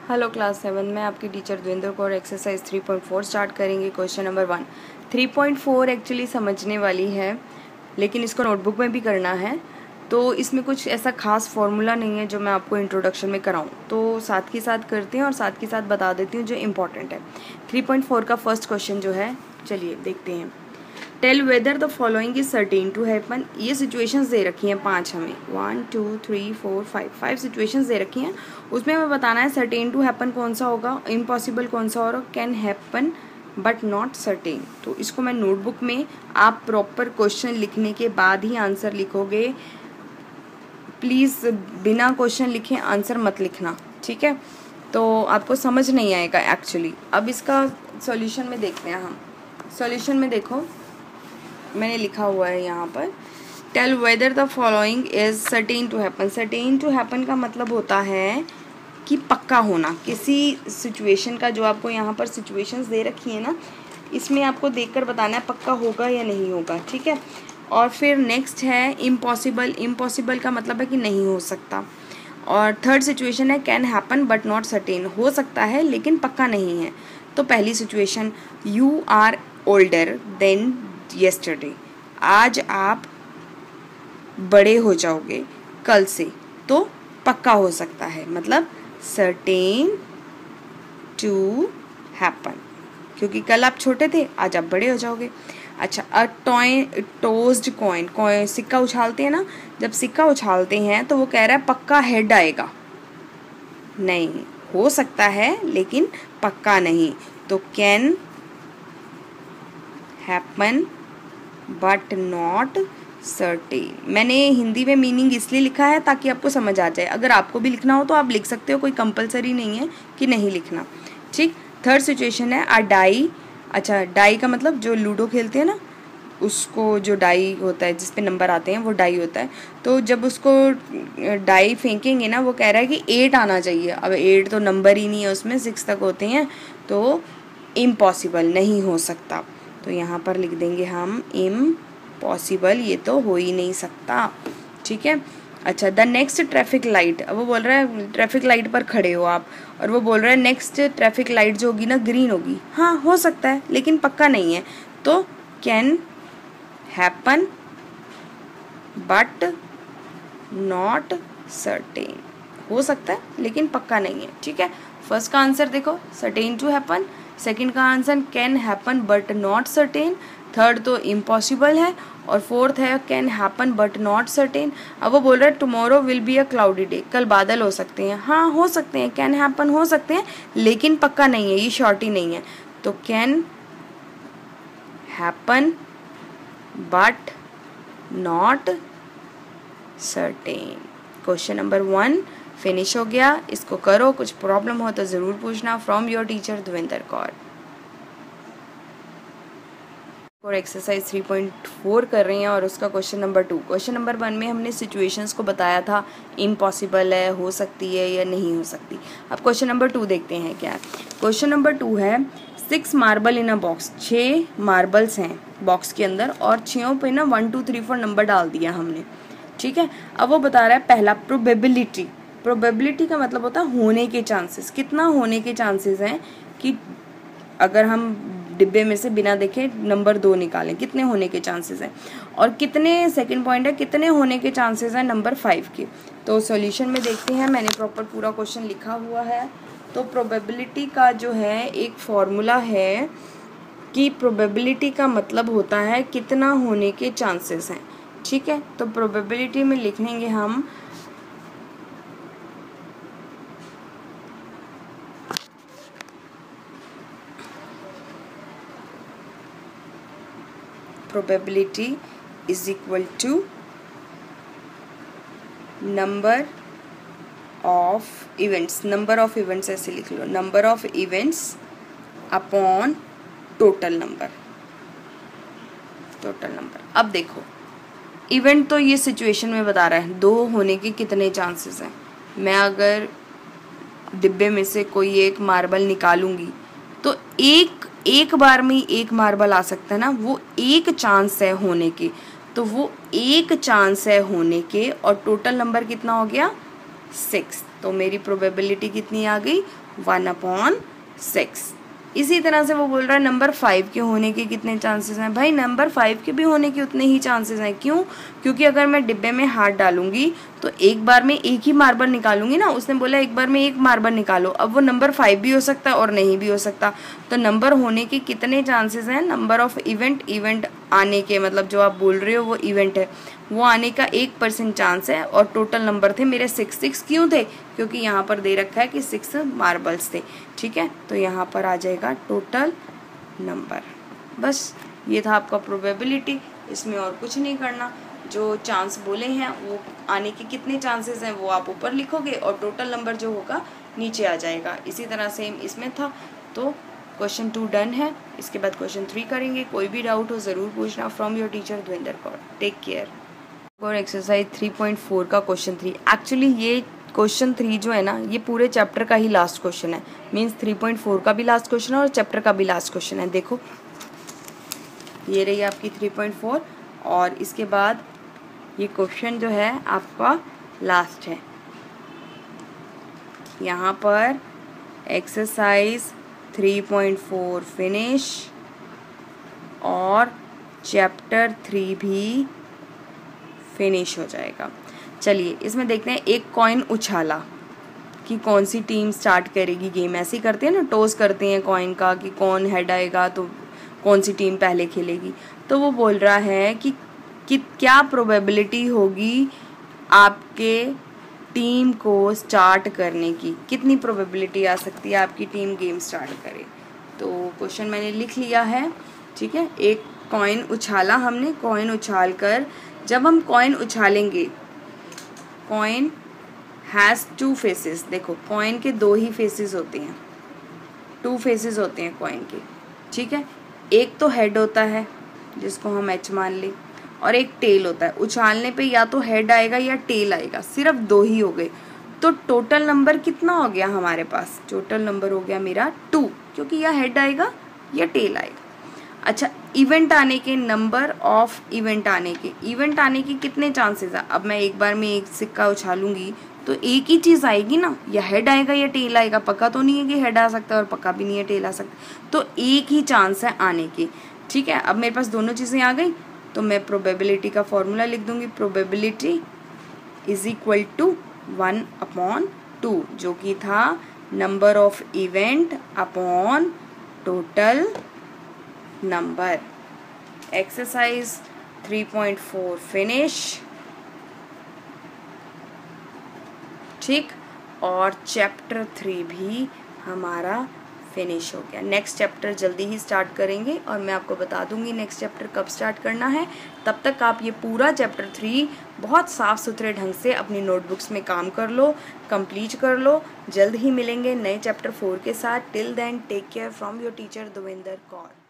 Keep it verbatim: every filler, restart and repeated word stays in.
Hello class seven में आपकी teacher Devendra Kaur. Exercise three point four start करेंगे। Question number one. Three point four actually समझने वाली है, लेकिन इसको नोटबुक में भी करना है, तो इसमें कुछ ऐसा खास फॉर्मूला नहीं है जो मैं आपको इंट्रोडक्शन में कराऊं, तो साथ के साथ करते हैं और साथ के साथ बता देती हूँ जो इम्पोर्टेंट है। थ्री पॉइंट फोर का फर्स्ट क्वेश्चन जो है, चलिए देखते हैं। Tell whether the following is certain to happen. ये सिचुएशंस दे रखी हैं पांच, हमें one two three four five five situations दे रखी हैं। उसमें हमें बताना है सर्टेन टू हैपन कौन सा होगा, इम्पॉसिबल कौन सा होगा, can happen but not certain. तो इसको मैं नोटबुक में, आप प्रॉपर क्वेश्चन लिखने के बाद ही आंसर लिखोगे। प्लीज़ बिना क्वेश्चन लिखे आंसर मत लिखना, ठीक है? तो आपको समझ नहीं आएगा एक्चुअली। अब इसका सॉल्यूशन में देखते हैं हम। सॉल्यूशन में देखो, मैंने लिखा हुआ है यहाँ पर, tell whether the following is certain to happen. Certain to happen का मतलब होता है कि पक्का होना किसी सिचुएशन का। जो आपको यहाँ पर सिचुएशंस दे रखी है ना, इसमें आपको देखकर बताना है पक्का होगा या नहीं होगा, ठीक है? और फिर नेक्स्ट है इम्पॉसिबल। इम्पॉसिबल का मतलब है कि नहीं हो सकता। और थर्ड सिचुएशन है can happen but not certain. हो सकता है लेकिन पक्का नहीं है। तो पहली situation, you are older than yesterday. आज आप बड़े हो जाओगे कल से, तो पक्का हो सकता है, मतलब सर्टेन टू हैपन, क्योंकि कल आप छोटे थे, आज आप बड़े हो जाओगे। अच्छा, अ टॉइन टोस्ड कॉइन। कॉइन सिक्का उछालते हैं ना, जब सिक्का उछालते हैं तो वो कह रहा है पक्का हेड आएगा। नहीं, हो सकता है लेकिन पक्का नहीं। तो can happen but not certain. मैंने हिंदी में मीनिंग इसलिए लिखा है ताकि आपको समझ आ जाए। अगर आपको भी लिखना हो तो आप लिख सकते हो, कोई कंपलसरी नहीं है कि नहीं लिखना, ठीक। थर्ड सिचुएशन है अ डाई। अच्छा, डाई का मतलब जो लूडो खेलते हैं ना, उसको जो डाई होता है जिस पे नंबर आते हैं वो डाई होता है। तो जब उसको डाई फेंकेंगे ना, वो कह रहा है कि एट आना चाहिए। अब एट तो नंबर ही नहीं है उसमें, सिक्स तक होते हैं, तो इम्पॉसिबल, नहीं हो सकता। तो यहाँ पर लिख देंगे हम इम्पॉसिबल, ये तो हो ही नहीं सकता, ठीक है। अच्छा, द नेक्स्ट ट्रैफिक लाइट। अब वो बोल रहा है ट्रैफिक लाइट पर खड़े हो आप, और वो बोल रहा है नेक्स्ट ट्रैफिक लाइट जो होगी ना ग्रीन होगी। हाँ, हो सकता है लेकिन पक्का नहीं है। तो can happen but not certain. हो सकता है लेकिन पक्का नहीं है, ठीक है। फर्स्ट का आंसर देखो, सर्टेन टू हैपन। सेकंड का answer can happen but not certain. Third तो इम्पॉसिबल है, और फोर्थ है can happen but not certain. अब वो बोल रहा है tomorrow will be a cloudy day. कल बादल हो सकते हैं। हाँ, हो सकते हैं, कैन हैपन हो सकते हैं लेकिन पक्का नहीं है, ये श्योरिटी नहीं है। तो can happen but not certain. Question number one finish हो गया। इसको करो, कुछ प्रॉब्लम हो तो ज़रूर पूछना। From your teacher Devendra Kaur. और एक्सरसाइज थ्री पॉइंट फोर कर रही हैं, और उसका question number two. Question number one में हमने सिचुएशंस को बताया था, इम्पॉसिबल है, हो सकती है या नहीं हो सकती। अब क्वेश्चन नंबर टू देखते हैं क्या। क्वेश्चन नंबर टू है six marble in a box. छः मार्बल्स हैं बॉक्स के अंदर, और छयों पे ना one two three four number डाल दिया हमने, ठीक है। अब वो बता रहा है पहला प्रोबेबिलिटी। प्रोबेबिलिटी का मतलब होता है होने के चांसेस। कितना होने के चांसेस हैं कि अगर हम डिब्बे में से बिना देखे नंबर दो निकालें, कितने होने के चांसेस हैं। और कितने, सेकंड पॉइंट है कितने होने के चांसेस हैं नंबर फाइव के। तो सॉल्यूशन में देखते हैं, मैंने प्रॉपर पूरा क्वेश्चन लिखा हुआ है। तो प्रोबेबिलिटी का जो है एक फॉर्मूला है कि प्रोबेबिलिटी का मतलब होता है कितना होने के चांसेस हैं, ठीक है। तो प्रोबेबिलिटी में लिखेंगे हम probability is equal to number of events। number of events ऐसे लिख लो, number of events upon total number। total number। अब देखो, इवेंट तो ये सिचुएशन में बता रहा है दो होने के कितने चांसेस हैं। मैं अगर डिब्बे में से कोई एक मार्बल निकालूंगी तो एक एक बार में एक मार्बल आ सकता है ना, वो एक चांस है होने के। तो वो एक चांस है होने के, और टोटल नंबर कितना हो गया, सिक्स। तो मेरी प्रोबेबिलिटी कितनी आ गई, वन अपॉन सिक्स। इसी तरह से वो बोल रहा है नंबर फाइव के होने के कितने चांसेस हैं। भाई नंबर फाइव के भी होने के उतने ही चांसेस हैं। क्यों? क्योंकि अगर मैं डिब्बे में हाथ डालूंगी तो एक बार में एक ही मार्बल निकालूंगी ना, उसने बोला एक बार में एक मार्बल निकालो। अब वो नंबर फाइव भी हो सकता है और नहीं भी हो सकता। तो नंबर होने के कितने चांसेस हैं, नंबर ऑफ इवेंट, इवेंट आने के मतलब जो आप बोल रहे हो वो इवेंट है, वो आने का एक परसेंट चांस है। और टोटल नंबर थे मेरे सिक्स। सिक्स क्यों थे? क्योंकि यहाँ पर दे रखा है कि सिक्स मार्बल्स थे। ठीक है, तो यहाँ पर आ जाएगा टोटल नंबर। बस ये था आपका प्रोबेबिलिटी, इसमें और कुछ नहीं करना। जो चांस बोले हैं वो आने के कितने चांसेस हैं वो आप ऊपर लिखोगे और टोटल नंबर जो होगा नीचे आ जाएगा। इसी तरह सेम इसमें था। तो क्वेश्चन टू डन है। इसके बाद क्वेश्चन थ्री करेंगे। कोई भी डाउट हो ज़रूर पूछना। From your teacher Davinder Kaur. Take care. और एक्सरसाइज थ्री पॉइंट फोर का क्वेश्चन थ्री। एक्चुअली ये क्वेश्चन थ्री जो है ना, ये पूरे चैप्टर का ही लास्ट क्वेश्चन है। मीन्स थ्री पॉइंट फोर का भी लास्ट क्वेश्चन है और चैप्टर का भी लास्ट क्वेश्चन है। देखो ये रही आपकी थ्री पॉइंट फोर और इसके बाद ये क्वेश्चन जो है आपका लास्ट है। यहाँ पर exercise three point four finish और चैप्टर थ्री भी फिनिश हो जाएगा। चलिए इसमें देखते हैं। एक कॉइन उछाला कि कौन सी टीम स्टार्ट करेगी गेम। ऐसे ही करते हैं ना, टॉस करते हैं कॉइन का कि कौन हेड आएगा तो कौन सी टीम पहले खेलेगी। तो वो बोल रहा है कि, कि क्या प्रोबेबिलिटी होगी आपके टीम को स्टार्ट करने की, कितनी प्रोबेबिलिटी आ सकती है आपकी टीम गेम स्टार्ट करे। तो क्वेश्चन मैंने लिख लिया है। ठीक है, एक कॉइन उछाला हमने। कॉइन उछाल कर, जब हम कॉइन उछालेंगे, कॉइन हैज़ टू फेसेस। देखो कॉइन के दो ही फेसेस होते हैं, टू फेसेस होते हैं कॉइन के। ठीक है, एक तो हेड होता है जिसको हम एच मान लें और एक टेल होता है। उछालने पे या तो हेड आएगा या टेल आएगा, सिर्फ दो ही हो गए। तो टोटल नंबर कितना हो गया हमारे पास? टोटल नंबर हो गया मेरा टू, क्योंकि या हेड आएगा या टेल आएगा। अच्छा, इवेंट आने के, नंबर ऑफ इवेंट आने के, इवेंट आने के कितने चांसेस है? अब मैं एक बार में एक सिक्का उछालूंगी तो एक ही चीज़ आएगी ना, या हेड आएगा या टेल आएगा। पक्का तो नहीं है कि हेड आ सकता है और पक्का भी नहीं है टेल आ सकता। तो एक ही चांस है आने की। ठीक है, अब मेरे पास दोनों चीज़ें आ गई तो मैं प्रोबेबिलिटी का फॉर्मूला लिख दूंगी। Probability is equal to one upon two, जो कि था number of event upon total number. Exercise three point four finish. ठीक, और चैप्टर थ्री भी हमारा फिनिश हो गया। नेक्स्ट चैप्टर जल्दी ही स्टार्ट करेंगे और मैं आपको बता दूंगी नेक्स्ट चैप्टर कब स्टार्ट करना है। तब तक आप ये पूरा चैप्टर थ्री बहुत साफ़ सुथरे ढंग से अपनी नोटबुक्स में काम कर लो, कंप्लीट कर लो। जल्द ही मिलेंगे नए चैप्टर फोर के साथ। Till then take care from your teacher Davinder Kaur.